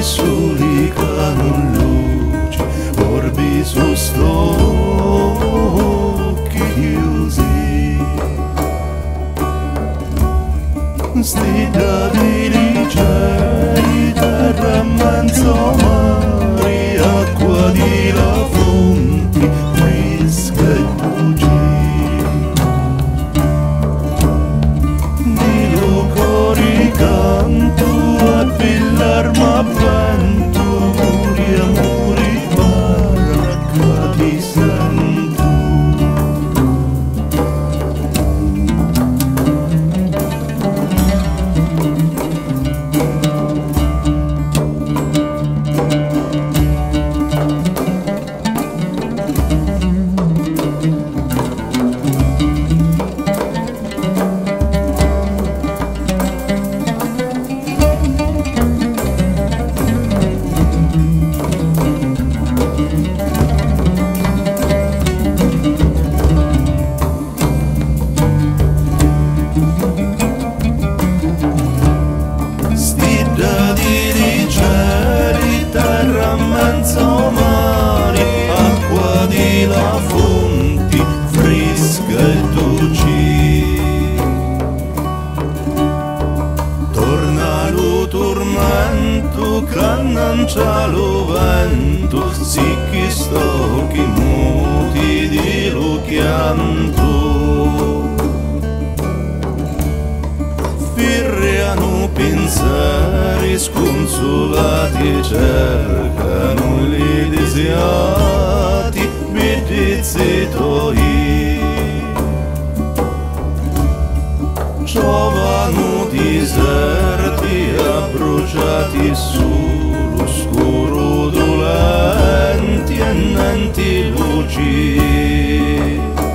soli che non luce, orbi su st'occhi chiusi. Sti davili cieli, terra mezzo mare, acqua di la fonti, fresca e dolce. Di lo cori canto a pillarma vento, muri amori baracca ti sento. Acqua di la fonti, fresca e dolce. Torna lo tormento, cannancia lo vento, sicchi stocchi muti di lo chianto. Firreano pensieri sconsolati e cercano li desiati bellezze tuoi. Giovano deserti abbruciati sull'oscuro dolenti e nanti luci.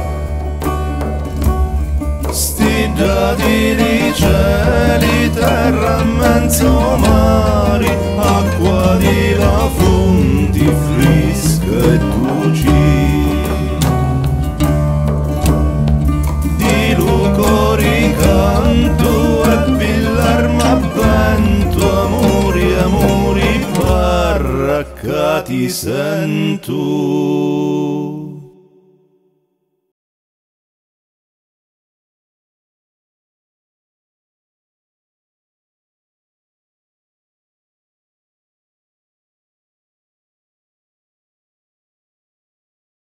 Sti davili cieli, terra mezzo mare, acqua di la fonti, fresca e dolce. Di lo cori canto e pillarma vento, amori, amori baracca ti sento.